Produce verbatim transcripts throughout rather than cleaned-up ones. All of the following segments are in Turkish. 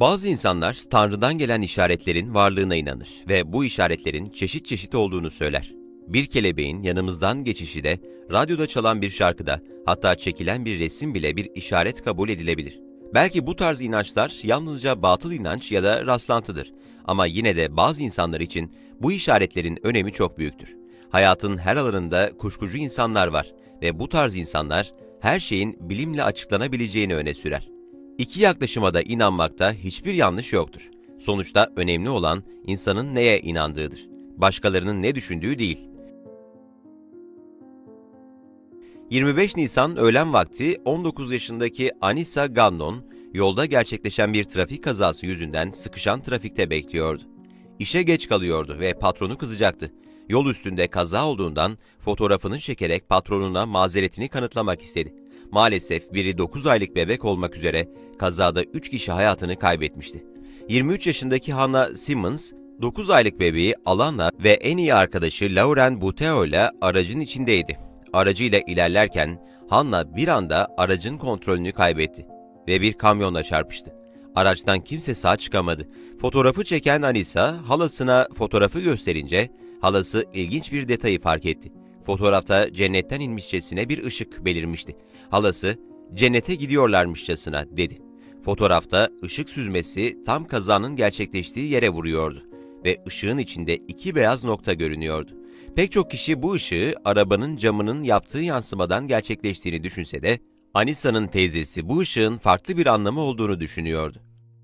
Bazı insanlar Tanrı'dan gelen işaretlerin varlığına inanır ve bu işaretlerin çeşit çeşit olduğunu söyler. Bir kelebeğin yanımızdan geçişi de, radyoda çalan bir şarkıda, hatta çekilen bir resim bile bir işaret kabul edilebilir. Belki bu tarz inançlar yalnızca batıl inanç ya da rastlantıdır. Ama yine de bazı insanlar için bu işaretlerin önemi çok büyüktür. Hayatın her alanında kuşkucu insanlar var ve bu tarz insanlar her şeyin bilimle açıklanabileceğini öne sürer. İki yaklaşıma da inanmakta hiçbir yanlış yoktur. Sonuçta önemli olan insanın neye inandığıdır. Başkalarının ne düşündüğü değil. yirmi beş Nisan öğlen vakti on dokuz yaşındaki Anissa Gandon, yolda gerçekleşen bir trafik kazası yüzünden sıkışan trafikte bekliyordu. İşe geç kalıyordu ve patronu kızacaktı. Yol üstünde kaza olduğundan fotoğrafını çekerek patronuna mazeretini kanıtlamak istedi. Maalesef biri dokuz aylık bebek olmak üzere kazada üç kişi hayatını kaybetmişti. yirmi üç yaşındaki Hannah Simmons, dokuz aylık bebeği Alana ve en iyi arkadaşı Lauren Buteo ile aracın içindeydi. Aracıyla ilerlerken Hannah bir anda aracın kontrolünü kaybetti ve bir kamyonla çarpıştı. Araçtan kimse sağ çıkamadı. Fotoğrafı çeken Anissa, halasına fotoğrafı gösterince halası ilginç bir detayı fark etti. Fotoğrafta cennetten inmişçesine bir ışık belirmişti. Halası, cennete gidiyorlarmışçasına dedi. Fotoğrafta ışık süzmesi tam kazanın gerçekleştiği yere vuruyordu ve ışığın içinde iki beyaz nokta görünüyordu. Pek çok kişi bu ışığı arabanın camının yaptığı yansımadan gerçekleştiğini düşünse de, Anissa'nın teyzesi bu ışığın farklı bir anlamı olduğunu düşünüyordu.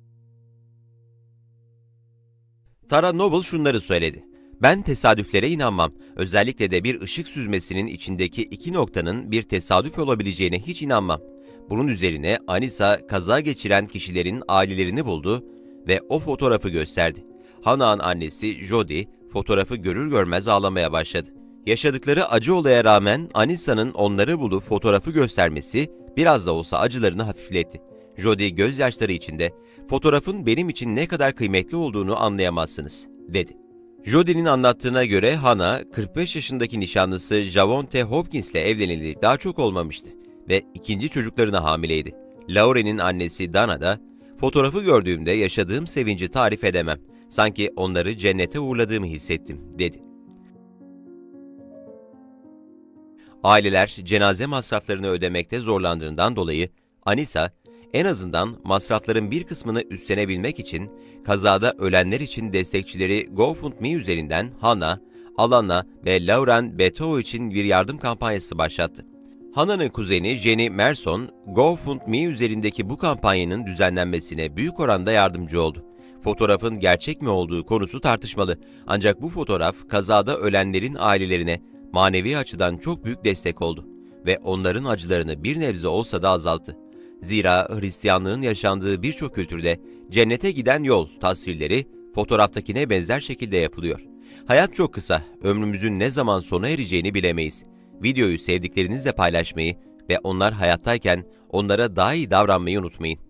Tara Noble şunları söyledi: "Ben tesadüflere inanmam. Özellikle de bir ışık süzmesinin içindeki iki noktanın bir tesadüf olabileceğine hiç inanmam." Bunun üzerine Anissa kaza geçiren kişilerin ailelerini buldu ve o fotoğrafı gösterdi. Hannah'ın annesi Jody fotoğrafı görür görmez ağlamaya başladı. Yaşadıkları acı olaya rağmen Anissa'nın onları bulup fotoğrafı göstermesi biraz da olsa acılarını hafifletti. Jody gözyaşları içinde, "Fotoğrafın benim için ne kadar kıymetli olduğunu anlayamazsınız," dedi. Jody'nin anlattığına göre Hannah, kırk beş yaşındaki nişanlısı Javonte Hopkins'le evleneli daha çok olmamıştı ve ikinci çocuklarına hamileydi. Lauren'in annesi Dana da, "Fotoğrafı gördüğümde yaşadığım sevinci tarif edemem. Sanki onları cennete uğurladığımı hissettim," dedi. Aileler cenaze masraflarını ödemekte zorlandığından dolayı Anissa, en azından masrafların bir kısmını üstlenebilmek için kazada ölenler için destekçileri GoFundMe üzerinden Hannah, Alana ve Lauren Buteo için bir yardım kampanyası başlattı. Hannah'ın kuzeni Jenny Merson, GoFundMe üzerindeki bu kampanyanın düzenlenmesine büyük oranda yardımcı oldu. Fotoğrafın gerçek mi olduğu konusu tartışmalı, ancak bu fotoğraf kazada ölenlerin ailelerine manevi açıdan çok büyük destek oldu ve onların acılarını bir nebze olsa da azalttı. Zira Hristiyanlığın yaşandığı birçok kültürde cennete giden yol tasvirleri fotoğraftakine benzer şekilde yapılıyor. Hayat çok kısa, ömrümüzün ne zaman sona ereceğini bilemeyiz. Videoyu sevdiklerinizle paylaşmayı ve onlar hayattayken onlara daha iyi davranmayı unutmayın.